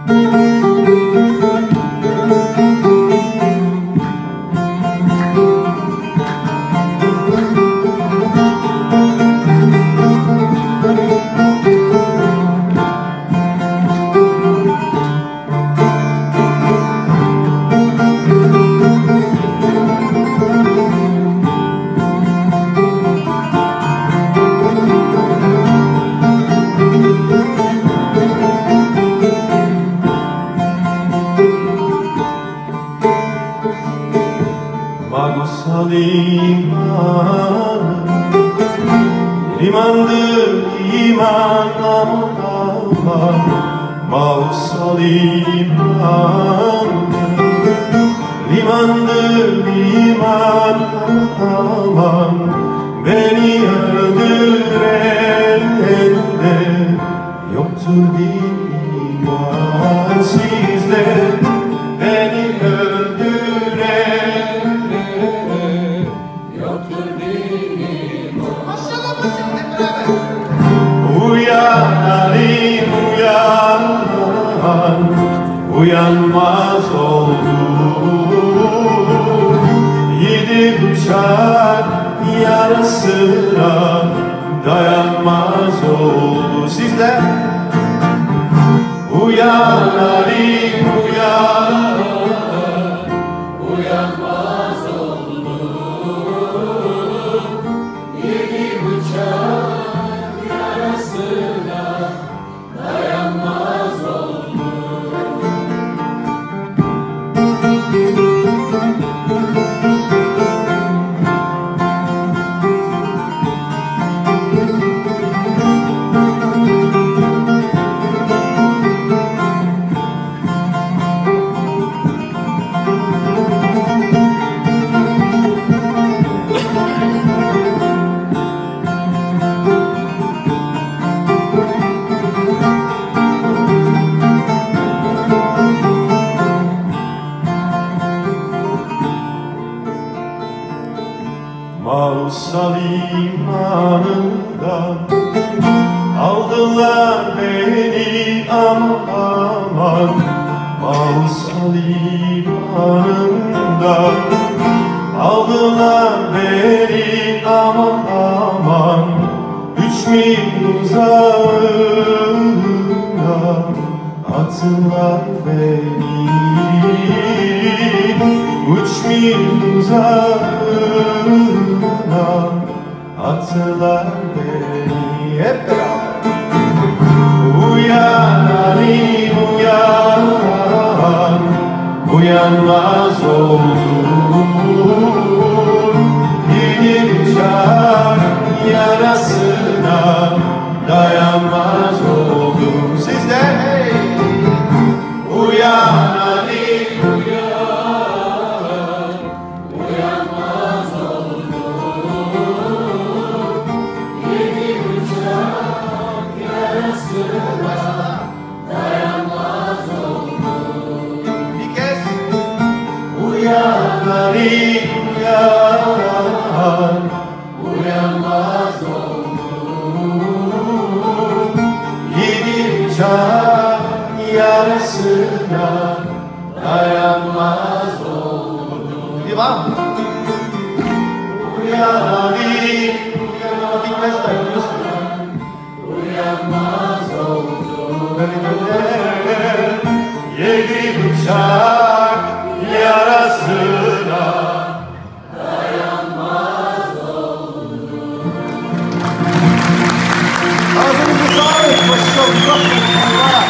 Magsal iman, limandır iman aman. Magsal iman, limandır iman aman. Beni öldürende yoktur iman sizde. Beni uyanmaz oldu. Yedi bıçak yarasına dayanmaz oldu. Sizde uyan Ali uyan, uyanmaz oldu. Yedi bıçak yarasına dayanmaz oldu. Magsal imanından aldılar beni aman. Magsal imanından aldılar beni aman. 3000 uzağına attılar beni. 3000 uzağına attılar beni. Hep beraber. Uyan Ali uyan, uyanmaz oldum. Yedi bıçak yarasına dayanmaz oldum. Sizde hey! Uyan Ali uyan, uyanmaz oldum. Yedi bıçak yarasına dayanmaz oldum. Bir kez uyan Ali uyan, uyanmaz oldum. Yedi bıçak yarasına dayanmaz oldum. Devam. Uyan Ali, uyan ama bitmez de biliyorsun. Uyanmaz oldum. Yedi bıçak yarasına dayanmaz oldum. Ağzınızı sağlık. Başka